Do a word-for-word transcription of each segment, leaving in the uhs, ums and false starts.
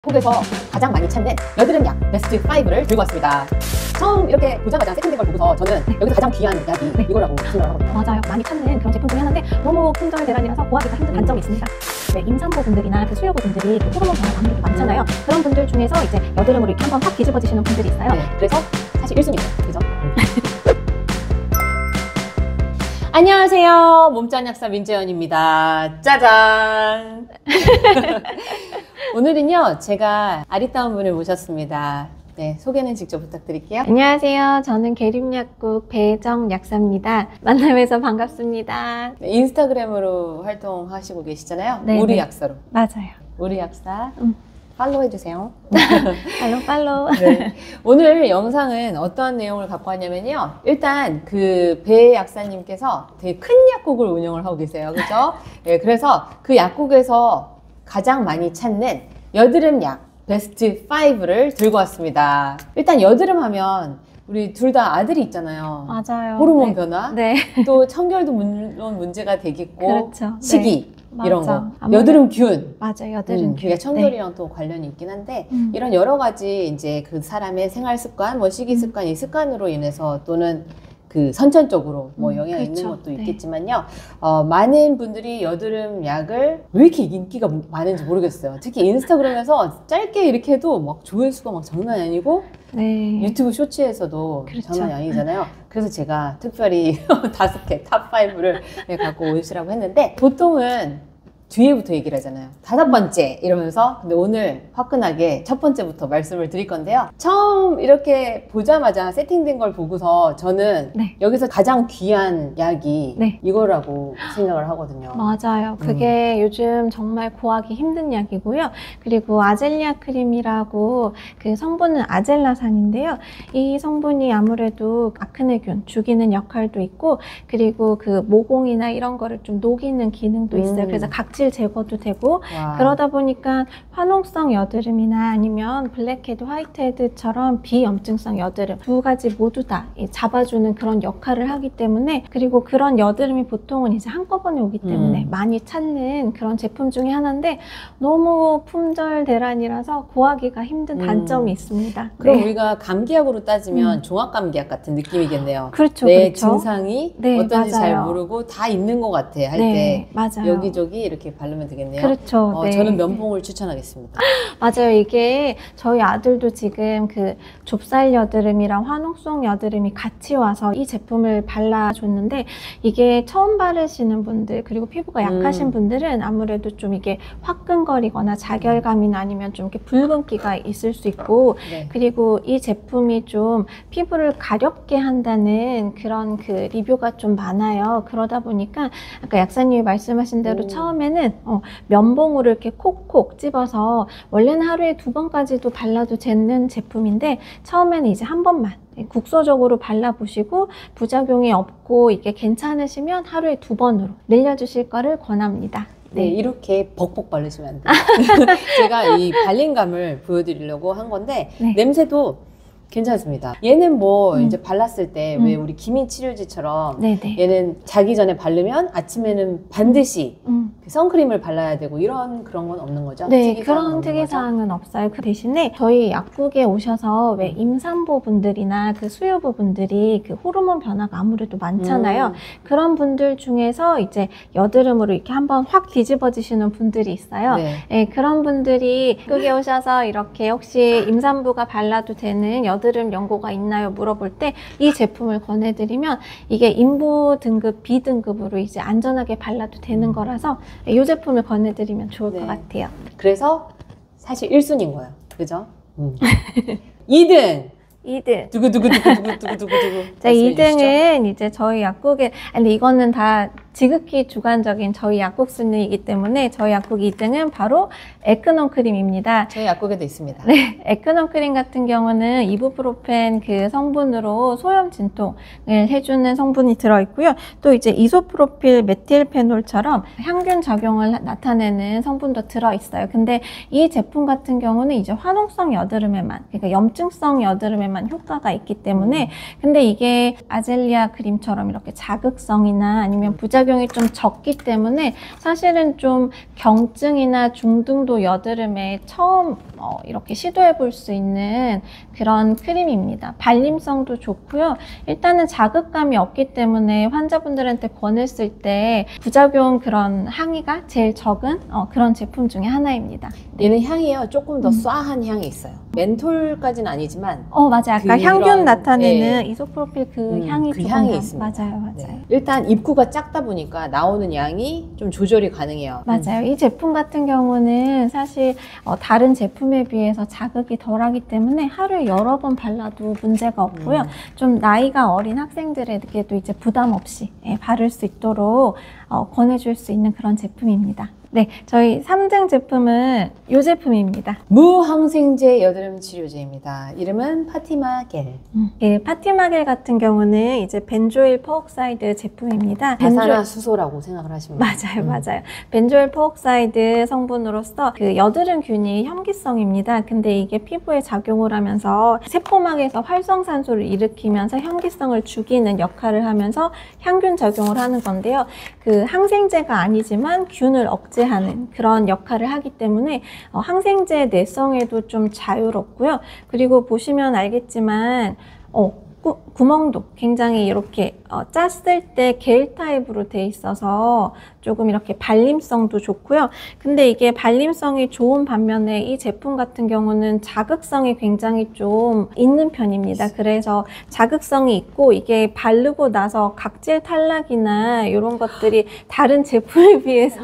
한국에서 가장 많이 찾는 여드름 약 베스트 오를 들고 왔습니다. 처음 이렇게 보자마자 세팅된 걸 보고서 저는 네. 여기서 가장 귀한 약이 네. 이거라고 생각을 하거든요. 맞아요. 많이 찾는 그런 제품 중에 하나인데 너무 품절 대란이라서 구하기가 힘든 음. 단점이 있습니다. 네, 임산부 분들이나 그 수유부 분들이 그 호르몬 변화가 아무래도 많잖아요. 음. 그런 분들 중에서 이제 여드름으로 이렇게 한번 확 뒤집어지시는 분들이 있어요. 네. 그래서 사실 일 순위예요. 그죠? 안녕하세요. 몸짱 약사 민재현입니다. 짜잔! 오늘은요, 제가 아리따운 분을 모셨습니다. 네, 소개는 직접 부탁드릴게요. 안녕하세요. 저는 계림약국 배정 약사입니다. 만남에서 반갑습니다. 네, 인스타그램으로 활동하시고 계시잖아요. 네, 우리 네. 약사로. 맞아요. 우리 약사. 음. 팔로우 해주세요. 팔로우, 팔로우. 네. 오늘 영상은 어떠한 내용을 갖고 왔냐면요. 일단 그 배 약사님께서 되게 큰 약국을 운영을 하고 계세요. 그죠? 네, 그래서 그 약국에서 가장 많이 찾는 여드름 약 베스트 오를 들고 왔습니다. 일단 여드름 하면 우리 둘 다 아들이 있잖아요. 맞아요. 호르몬 네. 변화. 네. 또 청결도 물론 문제가 되겠고. 그렇죠. 시기. 네. 이런 맞아. 거. 아무래도, 여드름 균. 맞아요. 여드름 음, 균. 그게 청결이랑 네. 또 관련이 있긴 한데, 음. 이런 여러 가지 이제 그 사람의 생활 습관, 뭐 식이 습관, 이 습관으로 인해서 또는 그 선천적으로 뭐 음, 영향이 그렇죠. 있는 것도 네. 있겠지만요. 어, 많은 분들이 여드름 약을 왜 이렇게 인기가 많은지 모르겠어요. 특히 인스타그램에서 짧게 이렇게 해도 막 조회수가 막 장난이 아니고, 네. 유튜브 쇼츠에서도 그렇죠. 장난이 아니잖아요. 그래서 제가 특별히 다섯 개 탑 오를 갖고 오시라고 했는데, 보통은 뒤에부터 얘기를 하잖아요. 다섯 번째 이러면서. 근데 오늘 화끈하게 첫 번째부터 말씀을 드릴 건데요. 처음 이렇게 보자마자 세팅된 걸 보고서 저는 네. 여기서 가장 귀한 약이 네. 이거라고 생각을 하거든요. 맞아요. 그게 음. 요즘 정말 구하기 힘든 약이고요. 그리고 아젤리아 크림이라고 그 성분은 아젤라산인데요. 이 성분이 아무래도 아크네균 죽이는 역할도 있고, 그리고 그 모공이나 이런 거를 좀 녹이는 기능도 있어요. 음. 그래서 각질 제거도 되고, 와. 그러다 보니까 화농성 여드름이나 아니면 블랙헤드, 화이트헤드처럼 비염증성 여드름 두 가지 모두 다 잡아주는 그런 역할을 하기 때문에, 그리고 그런 여드름이 보통은 이제 한꺼번에 오기 때문에 음. 많이 찾는 그런 제품 중에 하나인데, 너무 품절 대란이라서 구하기가 힘든 단점이 음. 있습니다. 그럼 네. 우리가 감기약으로 따지면 음. 종합감기약 같은 느낌이겠네요. 그렇죠. 내 그렇죠. 증상이 네, 어떤지 맞아요. 잘 모르고 다 있는 것 같아 할 때 네, 맞아요. 여기저기 이렇게 바르면 되겠네요. 그렇죠. 어, 네. 저는 면봉을 추천하겠습니다. 맞아요. 이게 저희 아들도 지금 그 좁쌀 여드름이랑 화농성 여드름이 같이 와서 이 제품을 발라줬는데, 이게 처음 바르시는 분들, 그리고 피부가 약하신 음. 분들은 아무래도 좀 이게 화끈거리거나 자결감이나 아니면 좀 이렇게 붉은기가 있을 수 있고, 네. 그리고 이 제품이 좀 피부를 가렵게 한다는 그런 그 리뷰가 좀 많아요. 그러다 보니까 아까 약사님이 말씀하신 대로 오. 처음에는 어, 면봉으로 이렇게 콕콕 집어서, 원래는 하루에 두 번까지도 발라도 되는 제품인데 처음에는 이제 한 번만 국소적으로 발라보시고 부작용이 없고 이게 괜찮으시면 하루에 두 번으로 늘려주실 거를 권합니다. 네, 네, 이렇게 벅벅 바르시면 안 돼요. 제가 이 발림감을 보여드리려고 한 건데 네. 냄새도 괜찮습니다. 얘는 뭐 음. 이제 발랐을 때 왜 음. 우리 기미 치료제처럼 네네. 얘는 자기 전에 바르면 아침에는 반드시 음. 그 선크림을 발라야 되고 이런 그런 건 없는 거죠? 네, 그런 특이사항은 없어요. 그 대신에 저희 약국에 오셔서 왜 임산부 분들이나 그 수유부 분들이 그 호르몬 변화가 아무래도 많잖아요. 음. 그런 분들 중에서 이제 여드름으로 이렇게 한번 확 뒤집어지시는 분들이 있어요. 네. 네, 그런 분들이 약국에 오셔서 이렇게 혹시 임산부가 발라도 되는 여드름 여드름 연고가 있나요? 물어볼 때 이 제품을 권해드리면 이게 인부 등급 비 등급으로 이제 안전하게 발라도 되는 거라서 이 제품을 권해드리면 좋을 네. 것 같아요. 그래서 사실 일 순위인 거예요. 그죠? 음. 이 등! 이 등. 두구두구두구두구두구두구. 자, 이 등은 이제 저희 약국에, 근데 이거는 다 지극히 주관적인 저희 약국 순위이기 때문에 저희 약국 이 등은 바로 에크논 크림입니다. 저희 약국에도 있습니다. 네, 에크논 크림 같은 경우는 이부프로펜 그 성분으로 소염 진통을 해주는 성분이 들어있고요. 또 이제 이소프로필 메틸페놀처럼 항균 작용을 나타내는 성분도 들어있어요. 근데 이 제품 같은 경우는 이제 화농성 여드름에만, 그러니까 염증성 여드름에만 효과가 있기 때문에, 근데 이게 아젤리아 크림처럼 이렇게 자극성이나 아니면 부작 부작용이 좀 적기 때문에 사실은 좀 경증이나 중등도 여드름에 처음 어, 이렇게 시도해 볼 수 있는 그런 크림입니다. 발림성도 좋고요. 일단은 자극감이 없기 때문에 환자분들한테 권했을 때 부작용 그런 항의가 제일 적은 어, 그런 제품 중에 하나입니다. 얘는 향이요 조금 더 음. 쏴한 향이 있어요. 멘톨까지는 아니지만 어 맞아요. 아까 그런, 향균 나타내는 예. 이소프로필 그 음, 향이 그 조금 향이 더- 있습니다. 맞아요, 맞아요. 네. 일단 입구가 작다 보니까 나오는 양이 좀 조절이 가능해요. 맞아요. 이 제품 같은 경우는 사실 어, 다른 제품에 비해서 자극이 덜하기 때문에 하루에 여러 번 발라도 문제가 없고요. 음. 좀 나이가 어린 학생들에게도 이제 부담 없이 예, 바를 수 있도록 어, 권해줄 수 있는 그런 제품입니다. 네, 저희 삼 등 제품은 이 제품입니다. 무항생제 여드름 치료제입니다. 이름은 파티마 겔. 음. 예, 파티마겔 같은 경우는 이제 벤조일 퍼옥사이드 제품입니다. 가산화수소라고 생각을 하시면 돼요. 맞아요, 음. 맞아요. 벤조일 퍼옥사이드 성분으로서 그 여드름균이 혐기성입니다. 근데 이게 피부에 작용을 하면서 세포막에서 활성산소를 일으키면서 혐기성을 죽이는 역할을 하면서 향균 작용을 하는 건데요. 그 항생제가 아니지만 균을 억제하는 그런 역할을 하기 때문에 어, 항생제 내성에도 좀 자유롭고요. 그리고 보시면 알겠지만 어, 구, 구멍도 굉장히 이렇게 어, 짰을 때 겔 타입으로 돼 있어서 조금 이렇게 발림성도 좋고요. 근데 이게 발림성이 좋은 반면에 이 제품 같은 경우는 자극성이 굉장히 좀 있는 편입니다. 그래서 자극성이 있고 이게 바르고 나서 각질 탈락이나 이런 것들이 다른 제품에 비해서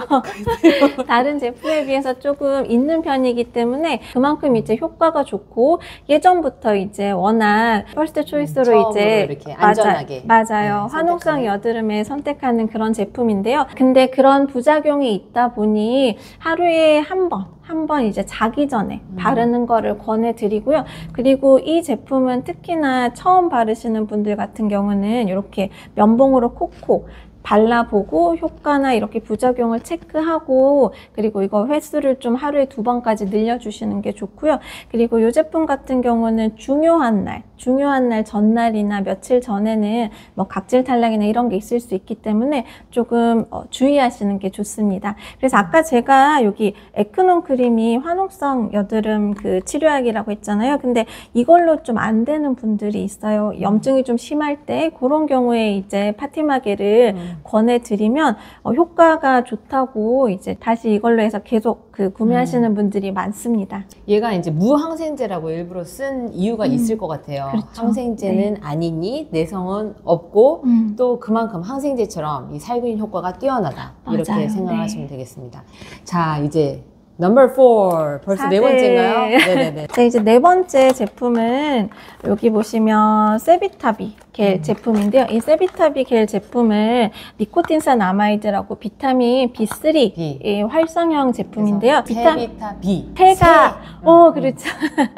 다른 제품에 비해서 조금 있는 편이기 때문에 그만큼 이제 효과가 좋고 예전부터 이제 워낙 퍼스트 초이스로 처음으로 이제 이렇게 안전하게 맞아, 맞아요. 네, 화농성 선택하는. 여드름에 선택하는 그런 제품인데요. 근데 그런 부작용이 있다 보니 하루에 한 번, 한 번 이제 자기 전에 음. 바르는 거를 권해드리고요. 그리고 이 제품은 특히나 처음 바르시는 분들 같은 경우는 이렇게 면봉으로 콕콕 발라보고 효과나 이렇게 부작용을 체크하고 그리고 이거 횟수를 좀 하루에 두 번까지 늘려주시는 게 좋고요. 그리고 이 제품 같은 경우는 중요한 날, 중요한 날 전날이나 며칠 전에는 뭐 각질 탈락이나 이런 게 있을 수 있기 때문에 조금 어, 주의하시는 게 좋습니다. 그래서 아까 제가 여기 에크논 크림이 화농성 여드름 그 치료약이라고 했잖아요. 근데 이걸로 좀 안 되는 분들이 있어요. 염증이 좀 심할 때 그런 경우에 이제 파티마겔을 음. 권해드리면 어, 효과가 좋다고 이제 다시 이걸로 해서 계속 그 구매하시는 음. 분들이 많습니다. 얘가 이제 무항생제라고 일부러 쓴 이유가 음. 있을 것 같아요. 그렇죠. 항생제는 네. 아니니 내성은 없고 음. 또 그만큼 항생제처럼 이 살균 효과가 뛰어나다. 이렇게 맞아요. 생각하시면 네. 되겠습니다. 자, 이제 넘버 사. 벌써 사 네 등. 번째인가요? 네네네. 네, 이제 네 번째 제품은 여기 보시면 세비타비 겔 음. 제품인데요. 이 세비타비 겔 제품은 니코틴산 아마이드라고 비타민 비 쓰리 B. 의 활성형 제품인데요. 테비타 B. 태가 새. 어 음, 그렇죠.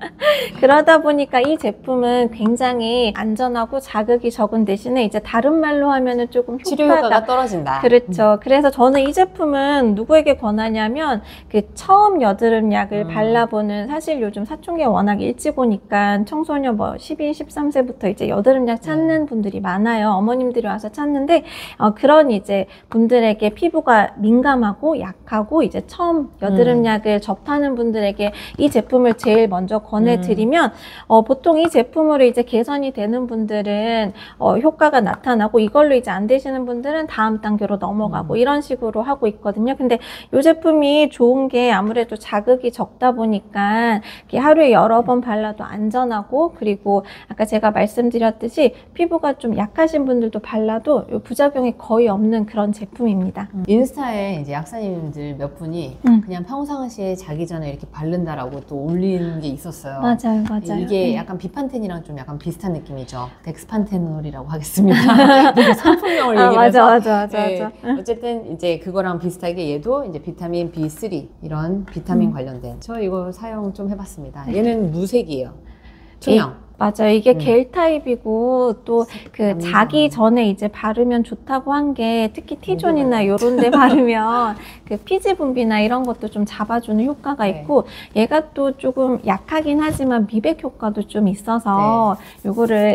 그러다 보니까 이 제품은 굉장히 안전하고 자극이 적은 대신에 이제 다른 말로 하면은 조금 효과가 치료 효과가 떨어진다. 그렇죠. 그래서 저는 이 제품은 누구에게 권하냐면 그 처음 여드름 약을 음. 발라보는 사실 요즘 사춘기 워낙 일찍 오니까 청소년 뭐 십이, 십삼 세부터 이제 여드름 약 찾는 음. 분들이 많아요. 어머님들이 와서 찾는데 어, 그런 이제 분들에게 피부가 민감하고 약하고 이제 처음 여드름 음. 약을 접하는 분들에게 이 제품을 제일 먼저 권해드리면 어, 보통 이 제품으로 이제 개선이 되는 분들은 어, 효과가 나타나고 이걸로 이제 안 되시는 분들은 다음 단계로 넘어가고 음. 이런 식으로 하고 있거든요. 근데 이 제품이 좋은 게 아무래도 자극이 적다 보니까 이렇게 하루에 여러 번 발라도 안전하고 그리고 아까 제가 말씀드렸듯이 피부가 좀 약하신 분들도 발라도 이 부작용이 거의 없는 그런 제품입니다. 음. 인스타에 이제 약사님들 몇 분이 음. 그냥 평상시에 자기 전에 이렇게 바른다라고 또 올리는 게 있었어요. 맞아요, 맞아요. 이게 네. 약간 비판텐이랑 좀 약간 비슷한 느낌이죠. 덱스판테놀이라고 하겠습니다. 네, 상품명을 아, 얘기해서. 맞아, 맞아, 맞아, 네, 맞아. 어쨌든 이제 그거랑 비슷하게 얘도 이제 비타민 비 쓰리 이런 비타민 음. 관련된. 저 이거 사용 좀 해봤습니다. 얘는 무색이에요. 투명. 맞아요. 이게 음. 겔 타입이고 또 그 음. 자기 전에 이제 바르면 좋다고 한 게 특히 T존이나 맞아요. 요런 데 바르면 그 피지 분비나 이런 것도 좀 잡아주는 효과가 네. 있고 얘가 또 조금 약하긴 하지만 미백 효과도 좀 있어서 요거를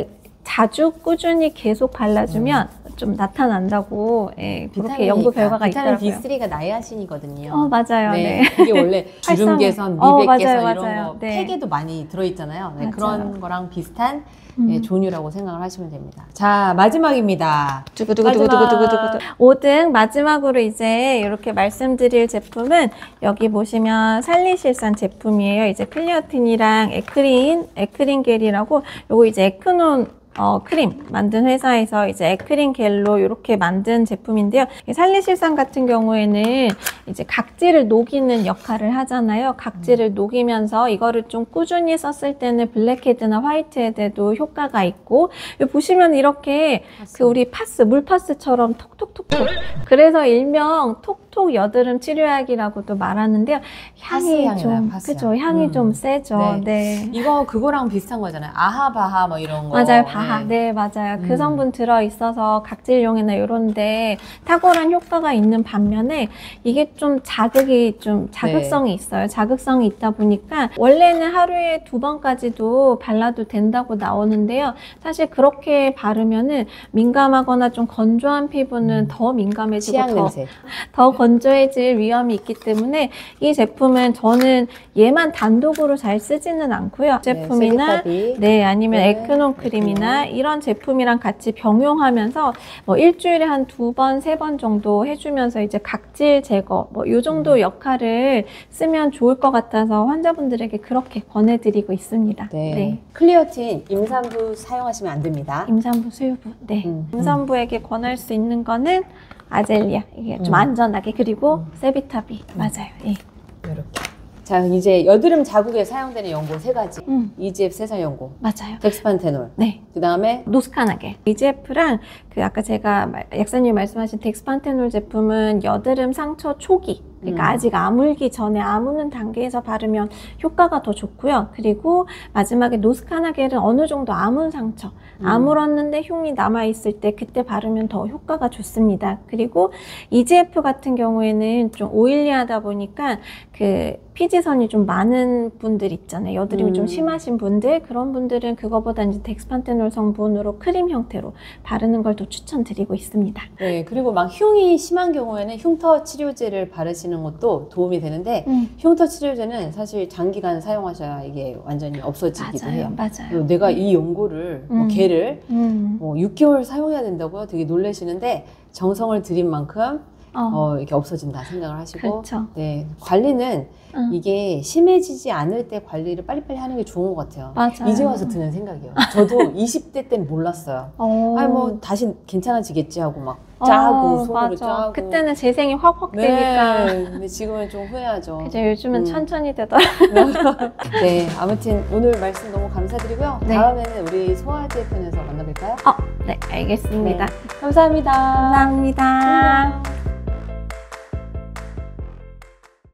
자주 꾸준히 계속 발라주면 음. 좀 나타난다고 예, 그렇게 연구 결과가 비타민 있더라고요. 비 쓰리가 나이아신이거든요. 어, 맞아요. 네. 네. 이게 원래 주름 개선, 어, 미백 맞아요, 개선 맞아요. 이런 거 네. 팩에도 많이 들어있잖아요. 네, 맞아요. 그런 거랑 비슷한 음. 예, 종류라고 생각을 하시면 됩니다. 자, 마지막입니다. 두구두구두구두구두구두구. 오 등 마지막으로 이제 이렇게 말씀드릴 제품은 여기 보시면 살리실산 제품이에요. 이제 클리어틴이랑 에크린, 에크린 겔이라고 요거 이제 에크논 어, 크림 만든 회사에서 이제 에크린 겔로 이렇게 만든 제품인데요. 살리실산 같은 경우에는 이제 각질을 녹이는 역할을 하잖아요. 각질을 음. 녹이면서 이거를 좀 꾸준히 썼을 때는 블랙헤드나 화이트헤드에도 효과가 있고, 여기 보시면 이렇게 파스. 그 우리 파스, 물파스처럼 톡톡톡톡. 그래서 일명 톡톡 여드름 치료약이라고도 말하는데요. 향이 좀, 그죠? 향이 음. 좀 세죠. 네. 네. 이거 그거랑 비슷한 거잖아요. 아하바하 뭐 이런 거. 맞아요. 바하. 네, 네 맞아요. 음. 그 성분 들어있어서 각질용이나 이런데 탁월한 효과가 있는 반면에 이게 좀 자극이 좀 자극성이 네. 있어요. 자극성이 있다 보니까 원래는 하루에 두 번까지도 발라도 된다고 나오는데요. 사실 그렇게 바르면은 민감하거나 좀 건조한 피부는 음. 더 민감해지고 더, 더 건조해질 위험이 있기 때문에 이 제품은 저는 얘만 단독으로 잘 쓰지는 않고요. 제품이나 네, 네 아니면 네. 에크논 크림이나 이런 제품이랑 같이 병용하면서 뭐 일주일에 한 두 번, 세 번 정도 해주면서 이제 각질 제거 뭐 요 정도 역할을 쓰면 좋을 것 같아서 환자분들에게 그렇게 권해드리고 있습니다. 네. 네. 클리어틴 임산부 사용하시면 안 됩니다. 임산부, 수유부. 네. 음. 임산부에게 권할 수 있는 거는 아젤리아 이게 좀 음. 안전하게 그리고 음. 세비타비 음. 맞아요. 예. 이렇게. 자, 이제 여드름 자국에 사용되는 연고 세 가지. 음. 이지에프 세살 연고. 맞아요. 덱스판테놀. 네. 그 다음에 노스카나겔. 이지에프랑 그 아까 제가 약사님 말씀하신 덱스판테놀 제품은 여드름 상처 초기. 그러니까 음. 아직 아물기 전에 아무는 단계에서 바르면 효과가 더 좋고요. 그리고 마지막에 노스카나겔은 어느 정도 아문 상처, 음. 아물었는데 흉이 남아있을 때 그때 바르면 더 효과가 좋습니다. 그리고 이지에프 같은 경우에는 좀 오일리하다 보니까 그 피지선이 좀 많은 분들 있잖아요. 여드름이 음. 좀 심하신 분들, 그런 분들은 그거보다 이제 덱스판테놀 성분으로 크림 형태로 바르는 걸 더 추천드리고 있습니다. 네, 그리고 막 흉이 심한 경우에는 흉터 치료제를 바르시는 것도 도움이 되는데 음. 흉터 치료제는 사실 장기간 사용하셔야 이게 완전히 없어지기도 맞아요, 해요. 맞아요. 내가 이 연고를 음. 뭐 개를 음. 뭐 육 개월 사용해야 된다고요? 되게 놀라시는데 정성을 들인 만큼 어. 어, 이렇게 없어진다 생각을 하시고 그렇죠. 네, 관리는 응. 이게 심해지지 않을 때 관리를 빨리빨리 하는 게 좋은 것 같아요. 맞아요. 이제 와서 드는 생각이에요. 저도 이십 대 때는 몰랐어요. 어. 아니 뭐 다시 괜찮아지겠지 하고 막 짜고 어, 손으로 맞아. 짜고 그때는 재생이 확확 네. 되니까 근데 지금은 좀 후회하죠. 그죠. 요즘은 음. 천천히 되더라고요. 네, 아무튼 오늘 말씀 너무 감사드리고요. 네. 다음에는 우리 소화제 편에서 만나볼까요? 어, 네, 알겠습니다. 네. 감사합니다. 감사합니다. 안녕.